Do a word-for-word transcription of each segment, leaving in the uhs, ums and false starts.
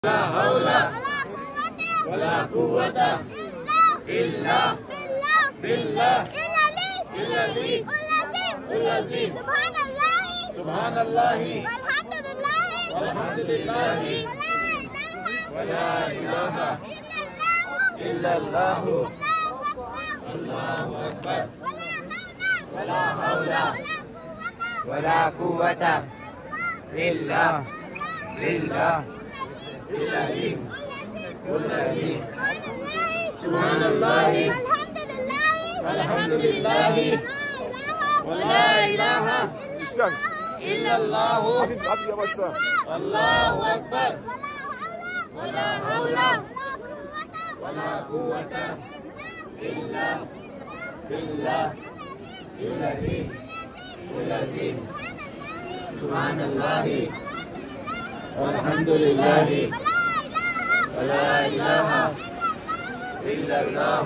لا حول ولا قوة إلا بالله العلي العظيم. سبحان الله سبحان الله والحمد لله والحمد لله ولا إله إلا الله. الله أكبر. ولا حول ولا قوة إلا بالله العظيم العظيم. سبحان الله والحمد لله ولا إله إلا الله. الله أكبر. ولا حول ولا قوة إلا بالله العلي العظيم. سبحان الله والحمد لله ولا إله إلا الله.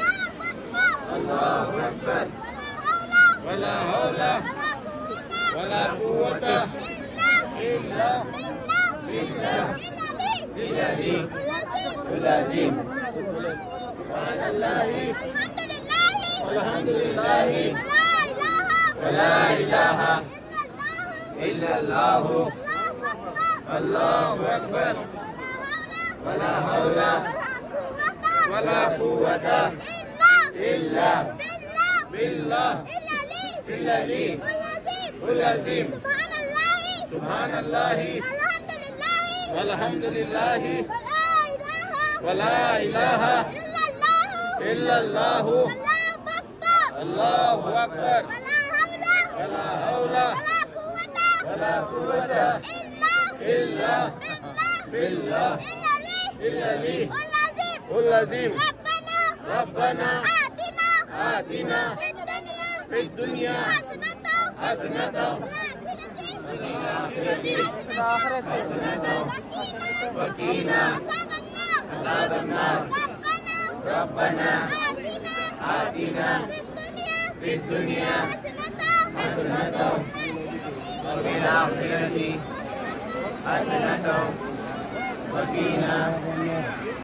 الله أكبر. ولا حول ولا قوة إلا بالله العلي العظيم. سبحان الله والحمد لله ولا إله إلا الله. الله أكبر. ولا حول ولا قوة إلا بالله العلي العظيم. سبحان الله والحمد لله ولا إله إلا الله. الله أكبر. ولا حول ولا قوة إلا بالله العلي العظيم. ربنا آتنا في الدنيا حسنة وفي الآخرة حسنة وقنا عذاب النار. ربنا آتنا في الدنيا حسنة وفي الآخرة حسنة وقنا